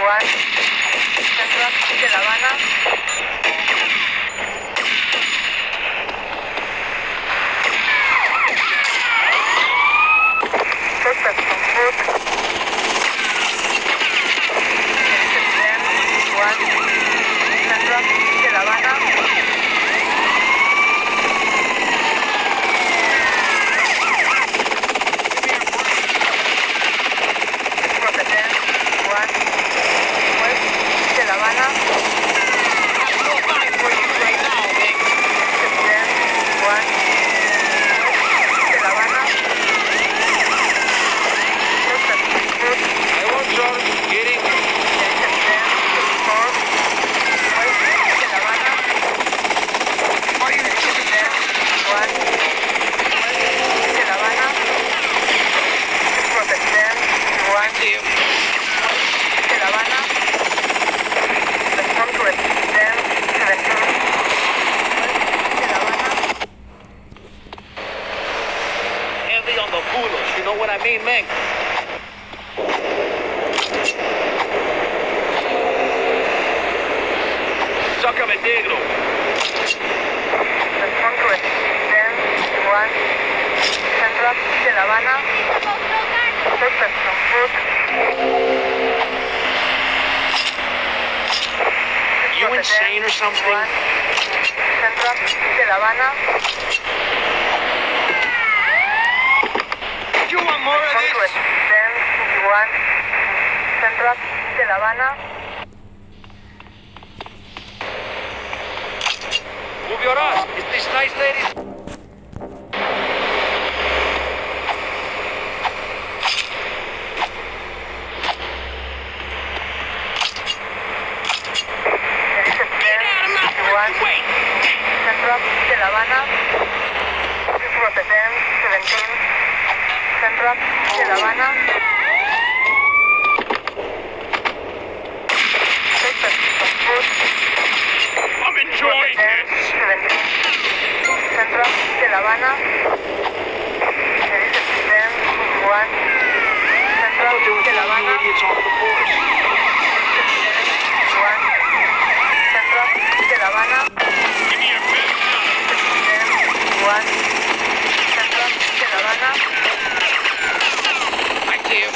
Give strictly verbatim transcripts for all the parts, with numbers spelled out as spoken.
One. Central de La Habana. Suspect on foot. One. Central de La Habana. La Habana. On the culos, you know what I mean, man? Sácame negro. Respond to it. ten, one, Central de La Habana. Suspect on foot. You insane or something? one, Central de La Habana. You want more of this? ten, one, Central de La Habana. Move your ass. Is this nice, ladies? Wait. Central de La Habana. This was the ten, seventeen. Central de La Habana. I'm enjoying this. seventeen. Central de La Habana. There is a ten, one. Central de La Habana. Idiots off the force. one. Central de La Habana. Give me a best shot. one. Central de La Habana. Active.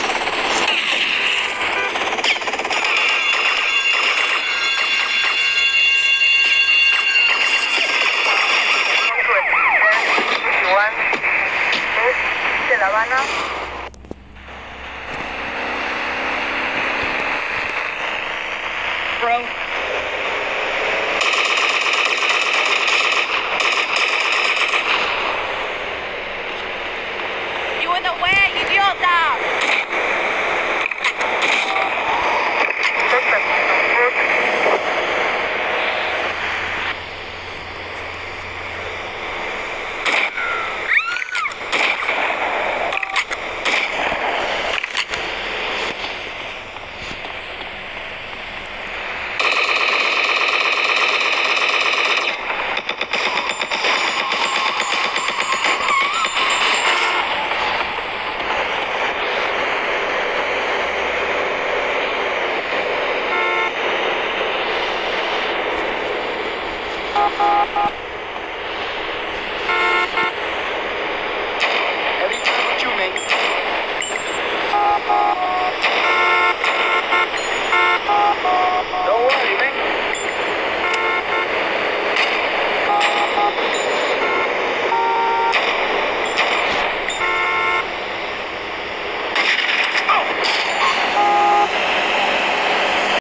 one. De La Habana. Bro. You in the way, idiota! Thank you.